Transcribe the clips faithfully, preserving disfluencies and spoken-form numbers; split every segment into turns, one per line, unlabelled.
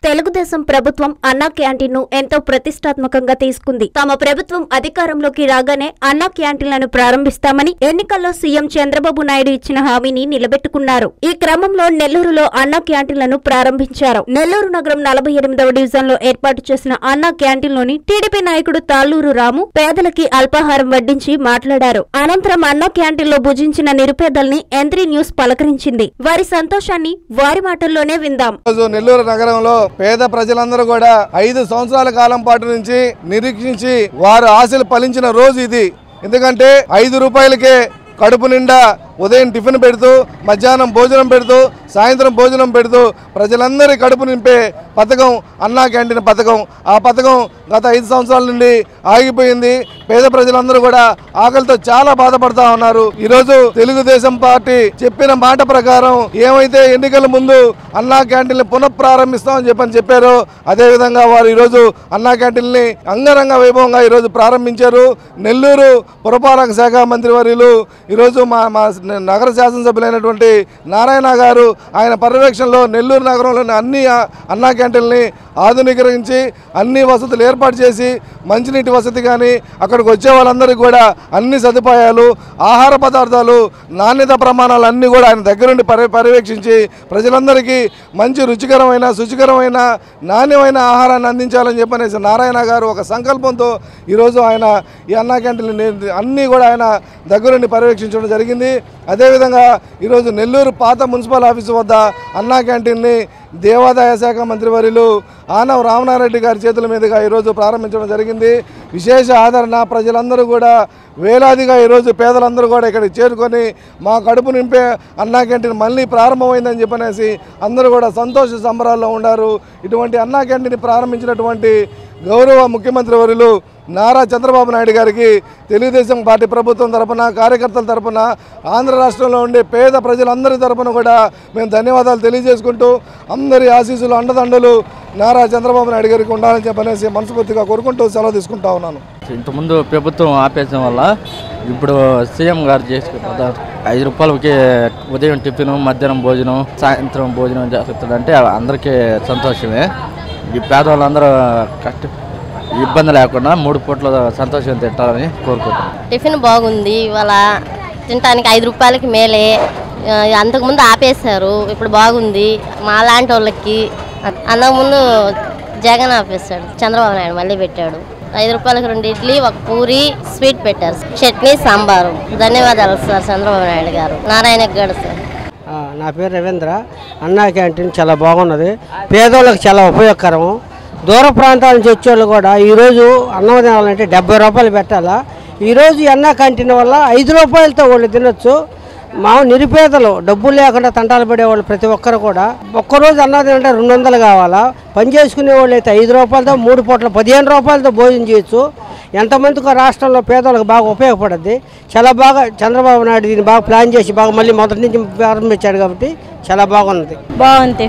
తెలుగుదేశం ప్రభుత్వం అన్నా క్యాంటీన్ ను ఎంతో ప్రతిష్టాత్మకంగా తీసుకుంది. తమ ప్రభుత్వం అధికారంలోకి రాగానే అన్నా క్యాంటీన్లను ప్రారంభిస్తామని ఎన్నికల్లో సీఎం చంద్రబాబు నాయుడు ఇచ్చిన హామీని నిలబెట్టుకున్నారు. ఈ క్రమంలో నెల్లూరులో అన్నా క్యాంటీన్లను ప్రారంభించారు. నెల్లూరు నగరం నలభై ఎనిమిదవ డివిజన్ లో ఏర్పాటు చేసిన అన్నా క్యాంటీన్ లోని టీడీపీ నాయకుడు తాళ్లూరు రాము పేదలకి అల్పాహారం వడ్డించి మాట్లాడారు. అనంతరం అన్నా క్యాంటీన్ లో భుజించిన నిరుపేదల్ని ఎంత్రీ న్యూస్ పలకరించింది. వారి సంతోషాన్ని వారి మాటల్లోనే విందాం.
నెల్లూరు నగరంలో పేద ప్రజలందరూ కూడా ఐదు సంవత్సరాల కాలం పాటు నుంచి నిరీక్షించి వారు ఆశలు ఫలించిన రోజు ఇది. ఎందుకంటే ఐదు రూపాయలకే కడుపు నిండా ఉదయం టిఫిన్ పెడుతూ మధ్యాహ్నం భోజనం పెడుతూ సాయంత్రం భోజనం పెడుతూ ప్రజలందరి కడుపు నింపే పథకం అన్నా క్యాంటీన్ పథకం. ఆ పథకం గత ఐదు సంవత్సరాల నుండి ఆగిపోయింది. పేద ప్రజలందరూ కూడా ఆకలితో చాలా బాధపడతా ఉన్నారు. ఈరోజు తెలుగుదేశం పార్టీ చెప్పిన మాట ప్రకారం ఏమైతే ఎన్నికల ముందు అన్నా క్యాంటీన్ పునఃప్రారంభిస్తామని చెప్పని చెప్పారో అదే విధంగా వారు ఈరోజు అన్నా క్యాంటీన్ ని అంగరంగ వైభవంగా ఈరోజు ప్రారంభించారు. నెల్లూరు పురపాలక శాఖ మంత్రి వర్యులు ఈరోజు మా మా నగర శాసనసభ్యులైనటువంటి నారాయణ గారు ఆయన పర్యవేక్షణలో నెల్లూరు నగరంలోని అన్ని అన్నా క్యాంటీన్ని ఆధునీకరించి అన్ని వసతులు ఏర్పాటు చేసి మంచినీటి వసతి కానీ అక్కడికి వచ్చే వాళ్ళందరికీ కూడా అన్ని సదుపాయాలు ఆహార పదార్థాలు నాణ్యత ప్రమాణాలు అన్నీ కూడా ఆయన దగ్గరుండి పర్య పర్యవేక్షించి ప్రజలందరికీ మంచి రుచికరమైన శుచికరమైన నాణ్యమైన ఆహారాన్ని అందించాలని చెప్పనేసి నారాయణ గారు ఒక సంకల్పంతో ఈరోజు ఆయన ఈ అన్నా క్యాంటీన్ అన్నీ కూడా ఆయన దగ్గరుండి పర్యవేక్షించడం జరిగింది. అదేవిధంగా ఈరోజు నెల్లూరు పాత మున్సిపల్ ఆఫీసు వద్ద అన్నా క్యాంటీన్ని దేవాదాయ శాఖ మంత్రి వర్యులు ఆనవ రామనారెడ్డి గారి చేతుల మీదుగా ఈరోజు ప్రారంభించడం జరిగింది. విశేష ఆదరణ ప్రజలందరూ కూడా వేలాదిగా ఈరోజు పేదలందరూ కూడా ఇక్కడికి చేరుకొని మా కడుపు నింపే అన్నా క్యాంటీన్ మళ్ళీ ప్రారంభమైందని చెప్పనేసి అందరూ కూడా సంతోష సంబరాల్లో ఉన్నారు. ఇటువంటి అన్నా క్యాంటీన్ ప్రారంభించినటువంటి గౌరవ ముఖ్యమంత్రి వర్యులు నారా చంద్రబాబు నాయుడు గారికి తెలుగుదేశం పార్టీ ప్రభుత్వం తరపున కార్యకర్తల తరపున ఆంధ్ర రాష్ట్రంలో ఉండే పేద ప్రజలందరి తరపున కూడా మేము ధన్యవాదాలు తెలియజేసుకుంటూ అందరి ఆశీస్సులు అండదండలు నారా చంద్రబాబు నాయుడు గారికి ఉండాలని చెప్పనేసి మనస్ఫూర్తిగా కోరుకుంటూ సెలవు తీసుకుంటా ఉన్నాను.
ఇంతకుముందు ప్రభుత్వం ఆపేసిన వల్ల ఇప్పుడు సీఎం గారు చేసుకుంటారు ఐదు రూపాయలకి ఉదయం టిఫిన్ మధ్యాహ్నం భోజనం సాయంత్రం భోజనం చేస్తుందంటే అందరికీ సంతోషమే. ఈ పేదవాళ్ళందరూ కష్ట ఇబ్బంది లేకుండా మూడు పూట్ల సంతోషం తింటారని కోరుకుంటాం.
టిఫిన్ బాగుంది, ఇవాళ తినడానికి ఐదు రూపాయలకి మేలే. అంతకుముందు ఆపేశారు, ఇప్పుడు బాగుంది. మా లాంటి వాళ్ళకి అంతకుముందు జగన్ ఆపేశాడు, చంద్రబాబు నాయుడు మళ్ళీ పెట్టాడు. ఐదు రూపాయలకి రెండు ఇడ్లీ ఒక పూరి స్వీట్ పెట్టారు, చట్నీ సాంబారు. ధన్యవాదాలు సార్ చంద్రబాబు నాయుడు గారు, నారాయణ గారు సార్.
నా పేరు రవీంద్ర. అన్నా క్యాంటీన్ చాలా బాగున్నది, పేదోళ్ళకి చాలా ఉపయోగకరం. దూర ప్రాంతాల నుంచి వచ్చేవాళ్ళు కూడా ఈరోజు అన్నం తినాలంటే డెబ్బై రూపాయలు పెట్టాలా. ఈరోజు ఈ అన్నా క్యాంటీన్ వల్ల ఐదు రూపాయలతో వాళ్ళు తినొచ్చు. మా నిరుపేదలు డబ్బులు లేకుండా తంటాలు పడేవాళ్ళు ప్రతి ఒక్కరు కూడా ఒక్కరోజు అన్నం తినంటే రెండు వందలు కావాలా. పని చేసుకునే వాళ్ళు అయితే ఐదు రూపాయలతో మూడు పూట్ల పదిహేను రూపాయలతో భోజనం చేయొచ్చు. ఎంతమందికో రాష్ట్రంలో పేదలకు బాగా ఉపయోగపడుద్ది. చాలా బాగా చంద్రబాబు నాయుడు దీన్ని బాగా ప్లాన్ చేసి బాగా మళ్ళీ మొదటి నుంచి ప్రారంభించాడు కాబట్టి చాలా బాగున్నది.
బాగుంది,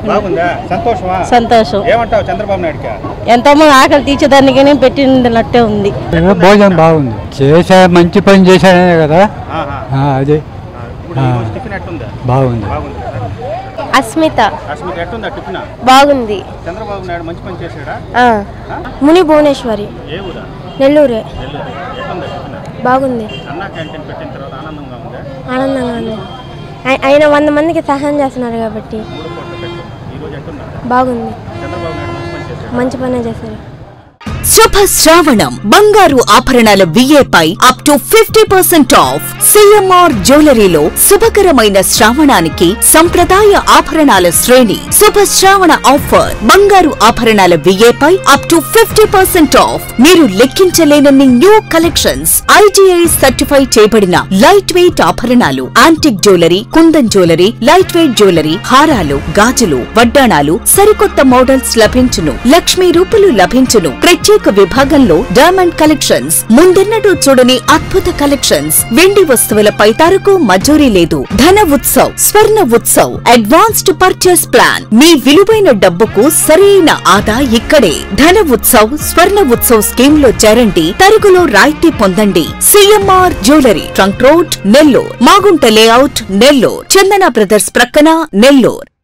సంతోషం. ఎంతో మంది ఆకలి తీర్చేదానికి పెట్టినట్టే ఉంది.
భోజనం బాగుంది, చేసా మంచి పని చేశానే కదా అదే బాగుంది.
అస్మిత బాగుంది. ముని భువనేశ్వరి నెల్లూరే బాగుంది, ఆనందంగా ఉంది. ఆయన వంద మందికి సహాయం చేస్తున్నారు కాబట్టి బాగుంది, మంచి పనే చేశారు.
శుభ శ్రావణం బంగారు ఆభరణాల విఏపై up to fifty percent off. CMR జ్యువెలరీలో శుభకరమైన శ్రావణానికి సంప్రదాయ ఆభరణాల శ్రేణి. శుభ శ్రావణ ఆఫర్ బంగారు ఆభరణాల విఏపై up to fifty percent off. మీరు లెక్కించలేనన్ని న్యూ కలెక్షన్స్, ఐజీఐ సర్టిఫై చేయబడిన లైట్ వెయిట్ ఆభరణాలు, antique jewellery, kundan jewellery, light weight jewellery, హారాలు, గాజులు, వడ్డాణాలు, సరికొత్త మోడల్స్ లభించును. లక్ష్మీ రూపులు లభించును. ప్రత్యేక విభాగంలో డైమండ్ కలెక్షన్స్, ముందెన్నడూ చూడని అద్భుత కలెక్షన్స్. వెండి వస్తువులపై తరకు మజూరీ లేదు. Dhana Utsav, Swarna Utsav, advanced purchase plan. మీ విలువైన డబ్బుకు సరైన ఆదా ఇక్కడే. ధన ఉత్సవ్, స్వర్ణ ఉత్సవ్ స్కీమ్ లో చేరండి, తరుగులో రాయితీ పొందండి. CMR jewellery, trunk road, Nellore. Magunta layout, Nellore. Chandana brothers ప్రక్కన, నెల్లూరు.